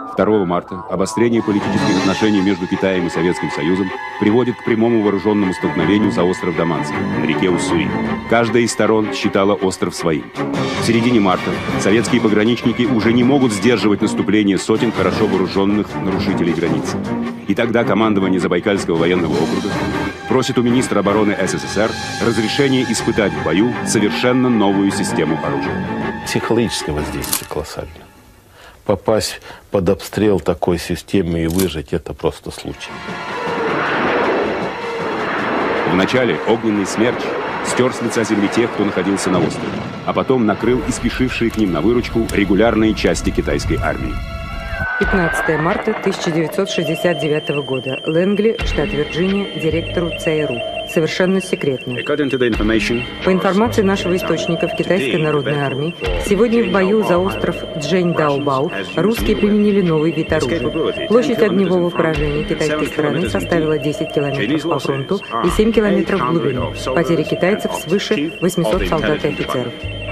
2 марта обострение политических отношений между Китаем и Советским Союзом приводит к прямому вооруженному столкновению за остров Даманский на реке Уссури. Каждая из сторон считала остров своим. В середине марта советские пограничники уже не могут сдерживать наступление сотен хорошо вооруженных нарушителей границы. И тогда командование Забайкальского военного округа просит у министра обороны СССР разрешение испытать в бою совершенно новую систему оружия. Психологическое воздействие колоссальное. Попасть под обстрел такой системы и выжить – это просто случай. Вначале огненный смерч стер с лица земли тех, кто находился на острове, а потом накрыл и спешившие к ним на выручку регулярные части китайской армии. 15 марта 1969 года. Лэнгли, штат Вирджиния, директору ЦРУ. Совершенно секретно. По информации нашего источника в Китайской народной армии, сегодня в бою за остров Чжэньдаобао русские применили новый вид оружия. Площадь огневого поражения китайской стороны составила 10 километров по фронту и 7 километров в глубину. Потери китайцев свыше 800 солдат и офицеров.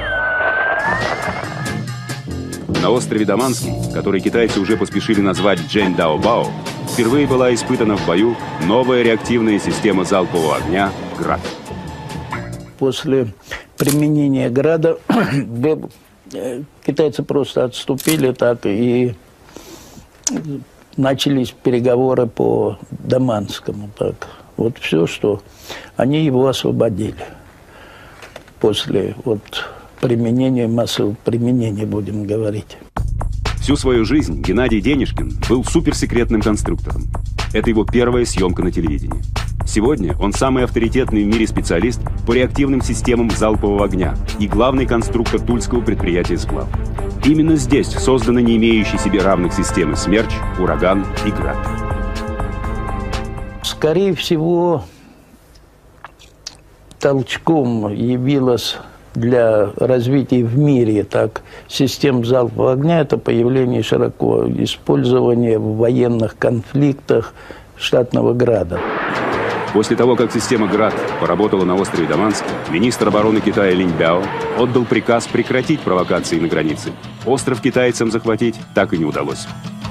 На острове Даманский, который китайцы уже поспешили назвать Чжэньдаобао, впервые была испытана в бою новая реактивная система залпового огня «Град». После применения «Града» китайцы просто отступили так, и начались переговоры по Даманскому. Так. Вот все, что они его освободили после применения, массового применения, будем говорить. Всю свою жизнь Геннадий Денишкин был суперсекретным конструктором. Это его первая съемка на телевидении. Сегодня он самый авторитетный в мире специалист по реактивным системам залпового огня и главный конструктор тульского предприятия «Сплав». Именно здесь созданы не имеющие себе равных системы «Смерч», «Ураган» и «Град». Скорее всего, толчком явилось для развития в мире систем залпового огня это появление широко использования в военных конфликтах штатного «Града». После того, как система «Град» поработала на острове Даманский, министр обороны Китая Линь Бяо отдал приказ прекратить провокации на границе. Остров китайцам захватить так и не удалось.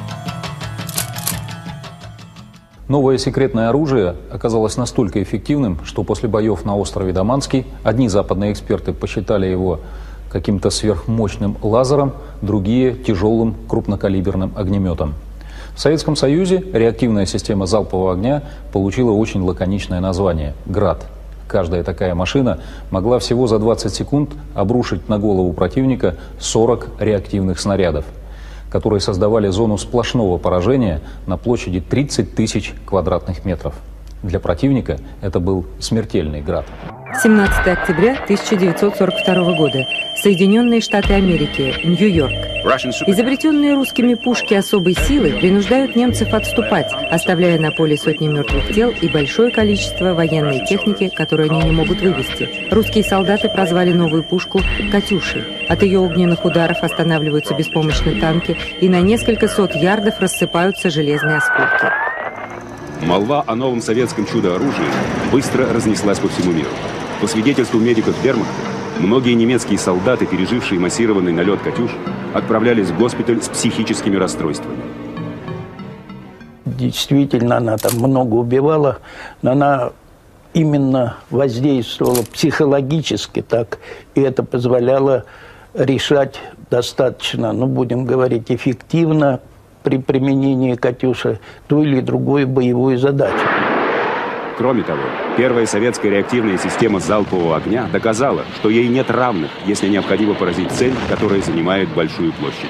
Новое секретное оружие оказалось настолько эффективным, что после боев на острове Даманский одни западные эксперты посчитали его каким-то сверхмощным лазером, другие – тяжелым крупнокалиберным огнеметом. В Советском Союзе реактивная система залпового огня получила очень лаконичное название – «Град». Каждая такая машина могла всего за 20 секунд обрушить на голову противника 40 реактивных снарядов, которые создавали зону сплошного поражения на площади 30 тысяч квадратных метров. Для противника это был смертельный град. 17 октября 1942 года. Соединенные Штаты Америки, Нью-Йорк. Изобретенные русскими пушки особой силы принуждают немцев отступать, оставляя на поле сотни мертвых тел и большое количество военной техники, которую они не могут вывести. Русские солдаты прозвали новую пушку «Катюшей». От ее огненных ударов останавливаются беспомощные танки, и на несколько сот ярдов рассыпаются железные осколки. Молва о новом советском чудо-оружии быстро разнеслась по всему миру. По свидетельству медиков вермахта, многие немецкие солдаты, пережившие массированный налет «Катюш», отправлялись в госпиталь с психическими расстройствами. Действительно, она там много убивала, но она именно воздействовала психологически и это позволяло решать достаточно, будем говорить, эффективно при применении «Катюши» ту или другую боевую задачу. Кроме того, первая советская реактивная система залпового огня доказала, что ей нет равных, если необходимо поразить цель, которая занимает большую площадь.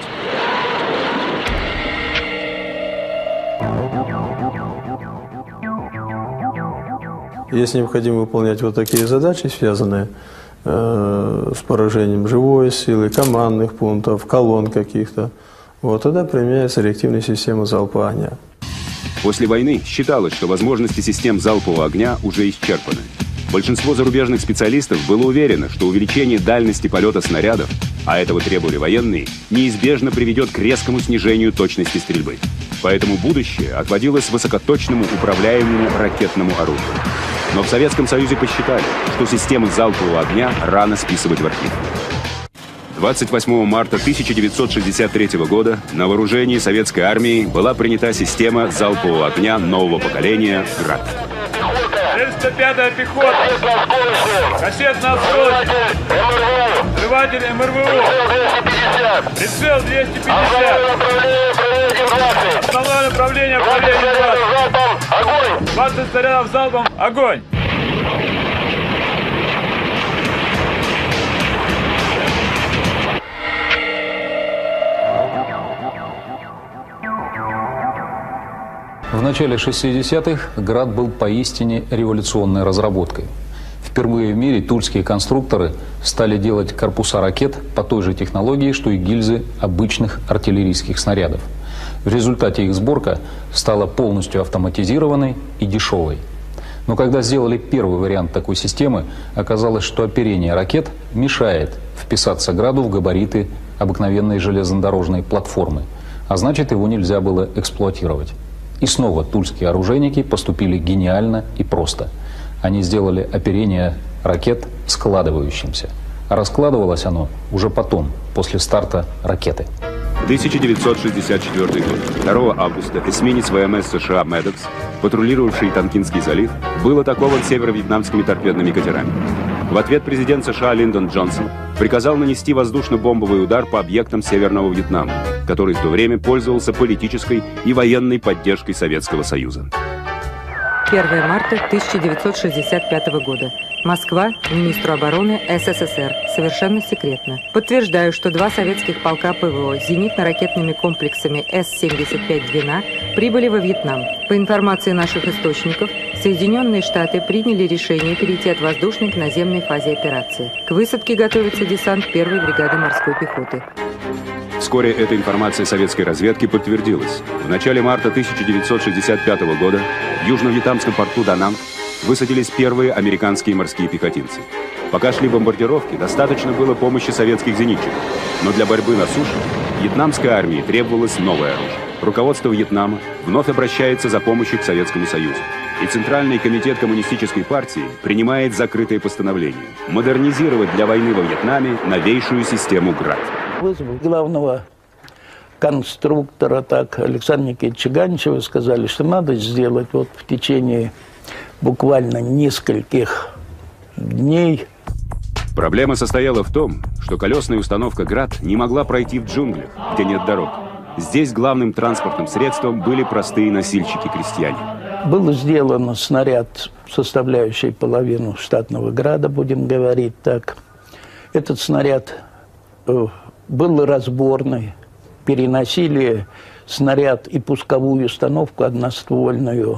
Если необходимо выполнять вот такие задачи, связанные с поражением живой силы, командных пунктов, колонн каких-то, тогда применяется реактивная система залпового огня. После войны считалось, что возможности систем залпового огня уже исчерпаны. Большинство зарубежных специалистов было уверено, что увеличение дальности полета снарядов, а этого требовали военные, неизбежно приведет к резкому снижению точности стрельбы. Поэтому будущее отводилось высокоточному управляемому ракетному оружию. Но в Советском Союзе посчитали, что системы залпового огня рано списывать в архив. 28 марта 1963 года на вооружении советской армии была принята система залпового огня нового поколения «Град». 305-я пехота, кассетно-осколочный, взрыватель МРВО, прицел 250, основное направление 20, 20 снарядов залпом, огонь! В начале 60-х «Град» был поистине революционной разработкой. Впервые в мире тульские конструкторы стали делать корпуса ракет по той же технологии, что и гильзы обычных артиллерийских снарядов. В результате их сборка стала полностью автоматизированной и дешевой. Но когда сделали первый вариант такой системы, оказалось, что оперение ракет мешает вписаться «Граду» в габариты обыкновенной железнодорожной платформы, а значит, его нельзя было эксплуатировать. И снова тульские оружейники поступили гениально и просто. Они сделали оперение ракет складывающимся. А раскладывалось оно уже потом, после старта ракеты. 1964 год. 2 августа эсминец ВМС США «Медокс», патрулировавший Тонкинский залив, был атакован северо-вьетнамскими торпедными катерами. В ответ президент США Линдон Джонсон приказал нанести воздушно-бомбовый удар по объектам Северного Вьетнама, который в то время пользовался политической и военной поддержкой Советского Союза. 1 марта 1965 года. Москва, министру обороны СССР. Совершенно секретно. Подтверждаю, что 2 советских полка ПВО с зенитно-ракетными комплексами С-75 «Двина» прибыли во Вьетнам. По информации наших источников, Соединенные Штаты приняли решение перейти от воздушной к наземной фазе операции. К высадке готовится десант 1-й бригады морской пехоты. Вскоре эта информация советской разведки подтвердилась. В начале марта 1965 года в южно-вьетнамском порту Дананг высадились первые американские морские пехотинцы. Пока шли бомбардировки, достаточно было помощи советских зенитчиков. Но для борьбы на суше вьетнамской армии требовалось новое оружие. Руководство Вьетнама вновь обращается за помощью к Советскому Союзу. И Центральный комитет коммунистической партии принимает закрытое постановление – модернизировать для войны во Вьетнаме новейшую систему «Град». Вызвал главного конструктора, так, Александра Никитича Ганичева, сказали, что надо сделать вот в течение буквально нескольких дней. Проблема состояла в том, что колесная установка «Град» не могла пройти в джунглях, где нет дорог. Здесь главным транспортным средством были простые носильщики-крестьяне. Был сделан снаряд, составляющий половину штатного «Града», будем говорить так. Этот снаряд был разборный. Переносили снаряд и пусковую установку одноствольную.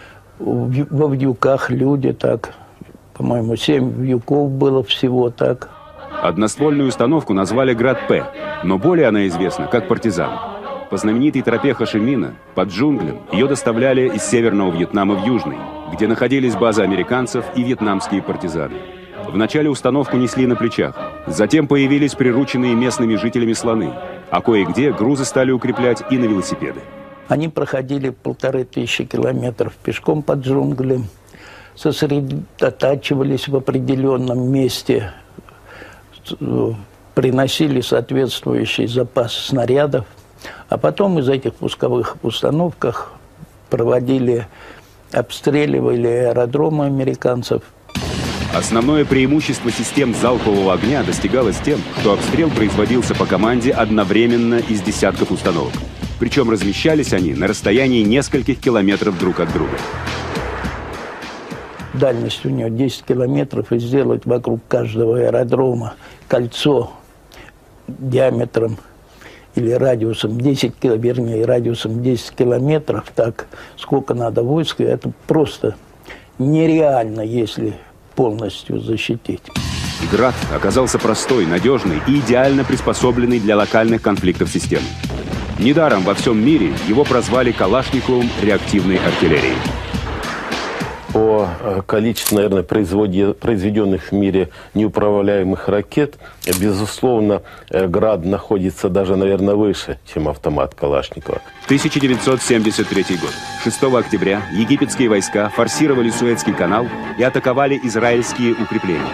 Во вьюках люди так, по-моему, 7 вьюков было всего так. Одноствольную установку назвали «Град-П», но более она известна как «Партизан». По знаменитой тропе Хошимина под джунглям ее доставляли из Северного Вьетнама в Южный, где находились базы американцев и вьетнамские партизаны. Вначале установку несли на плечах, затем появились прирученные местными жителями слоны, а кое-где грузы стали укреплять и на велосипеды. Они проходили 1500 километров пешком под джунглем, сосредотачивались в определенном месте, приносили соответствующий запас снарядов, а потом из этих пусковых установок проводили, обстреливали аэродромы американцев. Основное преимущество систем залпового огня достигалось тем, что обстрел производился по команде одновременно из десятков установок. Причем размещались они на расстоянии нескольких километров друг от друга. Дальность у нее 10 километров, и сделать вокруг каждого аэродрома кольцо диаметром или радиусом 10 радиусом 10 километров, так сколько надо войска, это просто нереально, если полностью защитить. «Град» оказался простой, надежный и идеально приспособленный для локальных конфликтов системы. Недаром во всем мире его прозвали Калашниковым реактивной артиллерии. По количеству, наверное, произведенных в мире неуправляемых ракет, безусловно, «Град» находится даже, наверное, выше, чем автомат Калашникова. 1973 год. 6 октября египетские войска форсировали Суэцкий канал и атаковали израильские укрепления.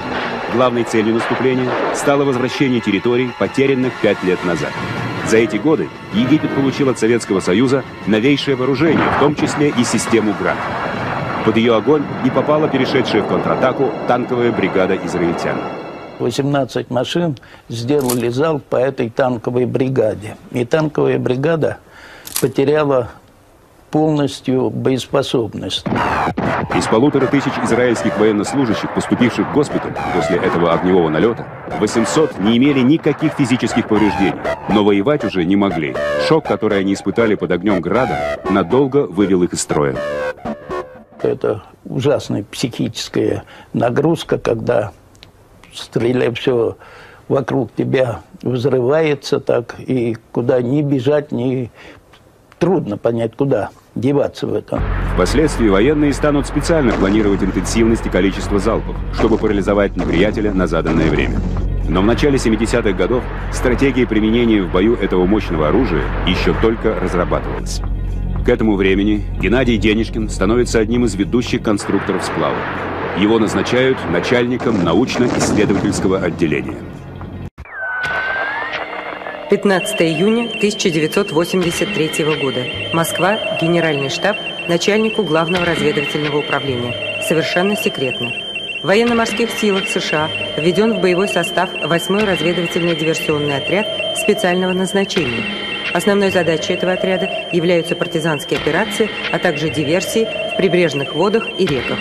главной целью наступления стало возвращение территорий, потерянных 5 лет назад. За эти годы Египет получил от Советского Союза новейшее вооружение, в том числе и систему «Град». Под ее огонь и попала перешедшая в контратаку танковая бригада израильтян. 18 машин сделали залп по этой танковой бригаде. И танковая бригада потеряла полностью боеспособность. Из 1500 израильских военнослужащих, поступивших в госпиталь после этого огневого налета, 800 не имели никаких физических повреждений, но воевать уже не могли. Шок, который они испытали под огнем «Града», надолго вывел их из строя. Это ужасная психическая нагрузка, когда стреляя все вокруг тебя взрывается так, и куда ни бежать, ни трудно понять, куда деваться в этом. Впоследствии военные станут специально планировать интенсивность и количество залпов, чтобы парализовать неприятеля на заданное время. Но в начале 70-х годов стратегия применения в бою этого мощного оружия еще только разрабатывалась. К этому времени Геннадий Денишкин становится одним из ведущих конструкторов сплава. Его назначают начальником научно-исследовательского отделения. 15 июня 1983 года. Москва, Генеральный штаб, начальнику Главного разведывательного управления. Совершенно секретно. В военно-морских силах США введен в боевой состав 8-й разведывательно-диверсионный отряд специального назначения. Основной задачей этого отряда являются партизанские операции, а также диверсии в прибрежных водах и реках.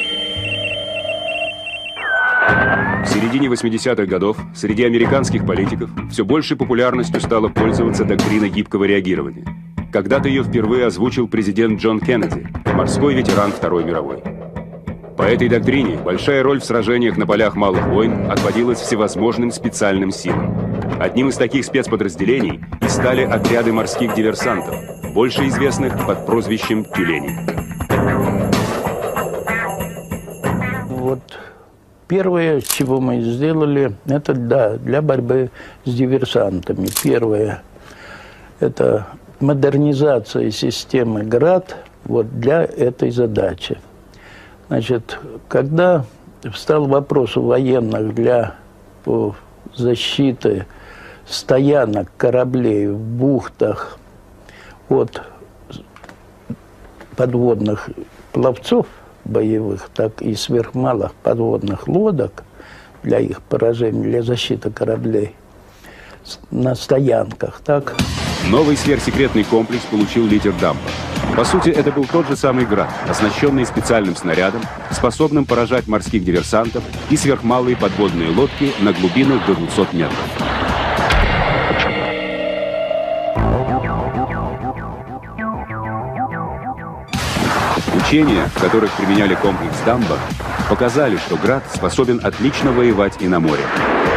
В середине 80-х годов среди американских политиков все большей популярностью стала пользоваться доктрина гибкого реагирования. Когда-то ее впервые озвучил президент Джон Кеннеди, морской ветеран Второй мировой. По этой доктрине большая роль в сражениях на полях малых войн отводилась всевозможным специальным силам. Одним из таких спецподразделений и стали отряды морских диверсантов, больше известных под прозвищем «Тюлени». Вот первое, чего мы сделали, это для борьбы с диверсантами. Первое – это модернизация системы «Град» вот для этой задачи. Значит, когда встал вопрос у военных для защиты стоянок кораблей в бухтах от подводных пловцов боевых, так и сверхмалых подводных лодок для их поражения, для защиты кораблей на стоянках, так? Новый сверхсекретный комплекс получил лидер дамба. По сути, это был тот же самый «Град», оснащенный специальным снарядом, способным поражать морских диверсантов и сверхмалые подводные лодки на глубинах до 200 метров. Учения, в которых применяли комплекс дамба, показали, что «Град» способен отлично воевать и на море.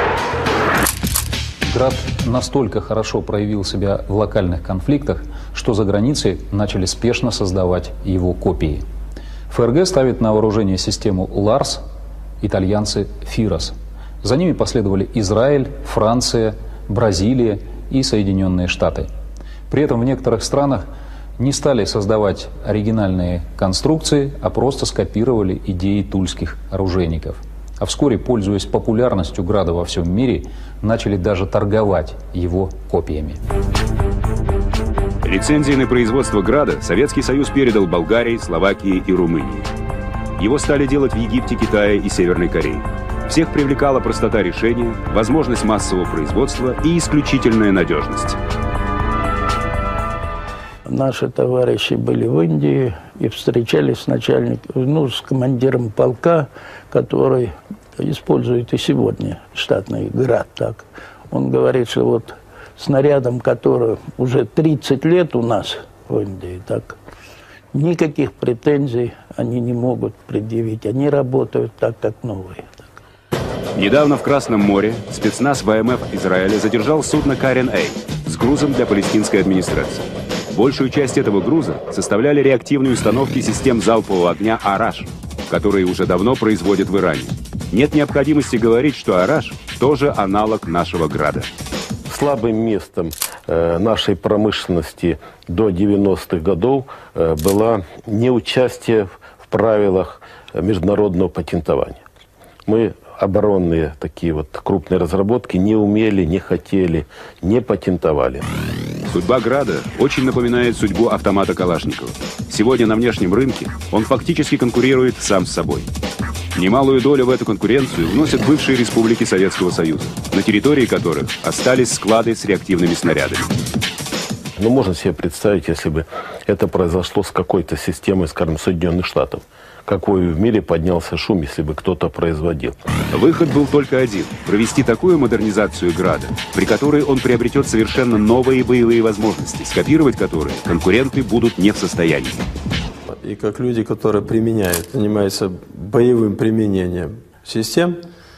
«Град» настолько хорошо проявил себя в локальных конфликтах, что за границей начали спешно создавать его копии. ФРГ ставит на вооружение систему «Ларс», итальянцы «Фирос». За ними последовали Израиль, Франция, Бразилия и Соединенные Штаты. При этом в некоторых странах не стали создавать оригинальные конструкции, а просто скопировали идеи тульских оружейников. А вскоре, пользуясь популярностью «Града» во всем мире, начали даже торговать его копиями. Лицензии на производство «Града» Советский Союз передал Болгарии, Словакии и Румынии. Его стали делать в Египте, Китае и Северной Корее. Всех привлекала простота решения, возможность массового производства и исключительная надежность. Наши товарищи были в Индии и встречались с командиром полка, который использует и сегодня штатный «Град». Так. Он говорит, что вот снарядом, который уже 30 лет у нас в Индии, так, никаких претензий они не могут предъявить. Они работают так, как новые. Так. Недавно в Красном море спецназ ВМФ Израиля задержал судно «Карен-Эй» с грузом для палестинской администрации. Большую часть этого груза составляли реактивные установки систем залпового огня «Араш», которые уже давно производят в Иране. Нет необходимости говорить, что «Араш» тоже аналог нашего «Града». Слабым местом нашей промышленности до 90-х годов было неучастие в правилах международного патентования. Мы оборонные такие вот крупные разработки не умели, не хотели, не патентовали. Судьба «Града» очень напоминает судьбу автомата Калашникова. Сегодня на внешнем рынке он фактически конкурирует сам с собой. Немалую долю в эту конкуренцию вносят бывшие республики Советского Союза, на территории которых остались склады с реактивными снарядами. Ну, можно себе представить, если бы это произошло с какой-то системой, скажем, Соединенных Штатов. Какой в мире поднялся шум, если бы кто-то производил. Выход был только один – провести такую модернизацию «Града», при которой он приобретет совершенно новые боевые возможности, скопировать которые конкуренты будут не в состоянии. И как люди, которые применяют, занимаются боевым применением систем,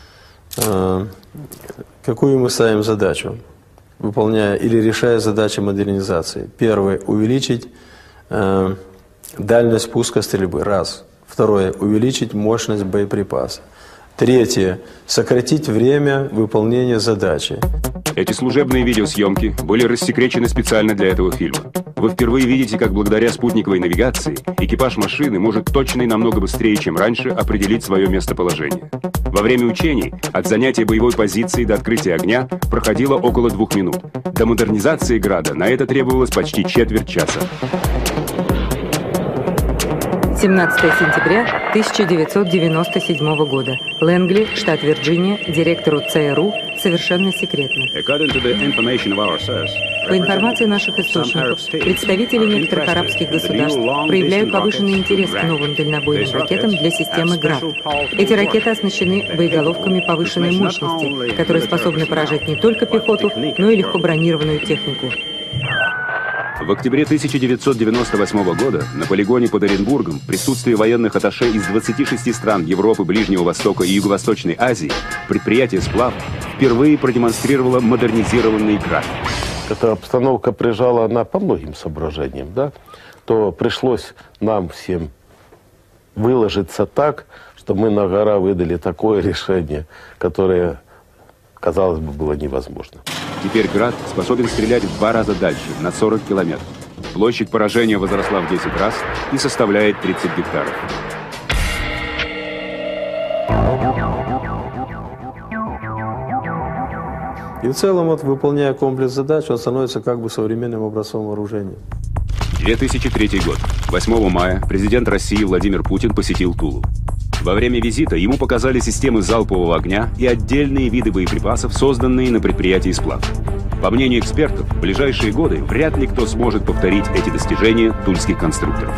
какую мы ставим задачу, выполняя или решая задачи модернизации? Первое – увеличить дальность пуска стрельбы. Раз. Второе – увеличить мощность боеприпаса. Третье – сократить время выполнения задачи. Эти служебные видеосъемки были рассекречены специально для этого фильма. Вы впервые видите, как благодаря спутниковой навигации экипаж машины может точно и намного быстрее, чем раньше, определить свое местоположение. Во время учений от занятия боевой позиции до открытия огня проходило около 2 минут. До модернизации «Града» на это требовалось почти четверть часа. 17 сентября 1997 года. Лэнгли, штат Вирджиния, директору ЦРУ, совершенно секретно. По информации наших источников, представители некоторых арабских государств проявляют повышенный интерес к новым дальнобойным ракетам для системы «Град». Эти ракеты оснащены боеголовками повышенной мощности, которые способны поражать не только пехоту, но и легко бронированную технику. В октябре 1998 года на полигоне под Оренбургом в присутствии военных атташе из 26 стран Европы, Ближнего Востока и Юго-Восточной Азии предприятие «Сплав» впервые продемонстрировало модернизированный «Град». Эта обстановка прижала она по многим соображениям, да? То пришлось нам всем выложиться так, что мы на гора выдали такое решение, которое, казалось бы, было невозможно. Теперь «Град» способен стрелять в 2 раза дальше, на 40 километров. Площадь поражения возросла в 10 раз и составляет 30 гектаров. И в целом, вот, выполняя комплекс задач, он становится как бы современным образцом вооружения. 2003 год. 8 мая президент России Владимир Путин посетил Тулу. Во время визита ему показали системы залпового огня и отдельные виды боеприпасов, созданные на предприятии «Сплав». По мнению экспертов, в ближайшие годы вряд ли кто сможет повторить эти достижения тульских конструкторов.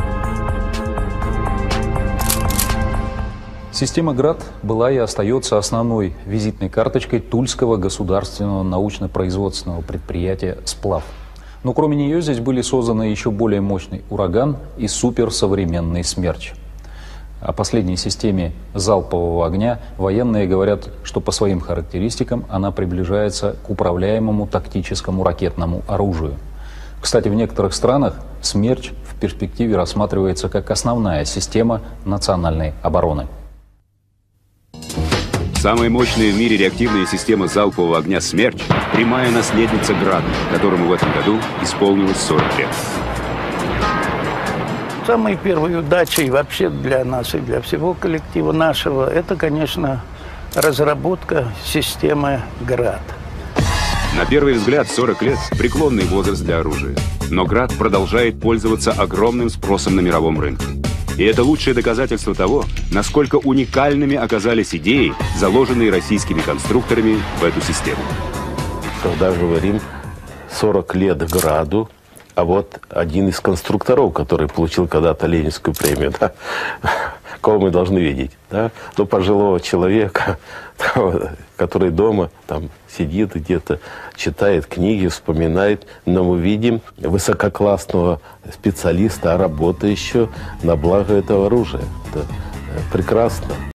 Система «Град» была и остается основной визитной карточкой Тульского государственного научно-производственного предприятия «Сплав». Но кроме нее здесь были созданы еще более мощный «Ураган» и суперсовременный «Смерч». О последней системе залпового огня военные говорят, что по своим характеристикам она приближается к управляемому тактическому ракетному оружию. Кстати, в некоторых странах «Смерч» в перспективе рассматривается как основная система национальной обороны. Самая мощная в мире реактивная система залпового огня «Смерч» – прямая наследница «Града», которому в этом году исполнилось 40 лет. Самой первой удачей вообще для нас и для всего коллектива нашего – это, конечно, разработка системы «Град». На первый взгляд 40 лет – преклонный возраст для оружия. Но «Град» продолжает пользоваться огромным спросом на мировом рынке. И это лучшее доказательство того, насколько уникальными оказались идеи, заложенные российскими конструкторами в эту систему. Когда говорим 40 лет «Граду», а вот один из конструкторов, который получил когда-то Ленинскую премию, да, кого мы должны видеть, да? Ну, пожилого человека, который дома там сидит где-то, читает книги, вспоминает, но мы видим высококлассного специалиста, работающего на благо этого оружия. Это прекрасно.